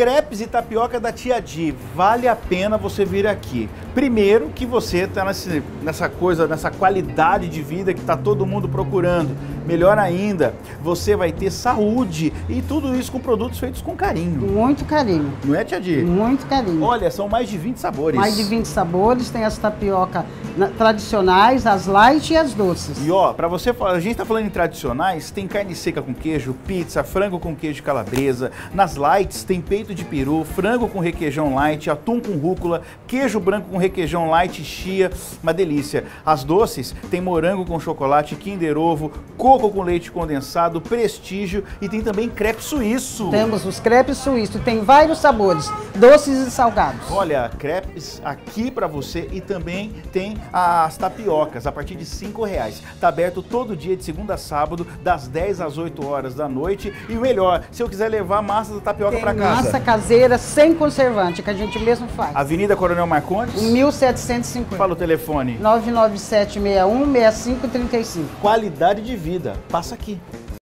Crepes e tapioca da Tia Di, vale a pena você vir aqui. Primeiro que você está nessa qualidade de vida que está todo mundo procurando. Melhor ainda, você vai ter saúde e tudo isso com produtos feitos com carinho. Muito carinho. Não é, Tia Di? Muito carinho. Olha, são mais de 20 sabores. Mais de 20 sabores, tem as tapioca tradicionais, as light e as doces. E ó, pra você, a gente tá falando em tradicionais, tem carne seca com queijo, pizza, frango com queijo calabresa. Nas lights tem peito de peru, frango com requeijão light, atum com rúcula, queijo branco com requeijão light e chia, uma delícia. As doces tem morango com chocolate, Kinder Ovo, coco com leite condensado, prestígio e tem também crepe suíço. Temos os crepes suíços, tem vários sabores, doces e salgados. Olha, crepes aqui pra você e também tem as tapiocas a partir de R$5. Tá aberto todo dia de segunda a sábado, das 10 às 8 horas da noite. E o melhor, se eu quiser levar a massa da tapioca pra casa. Massa caseira sem conservante, que a gente mesmo faz. Avenida Coronel Marcondes? 1750. Fala o telefone. 99761-6535. Qualidade de vida. Passa aqui.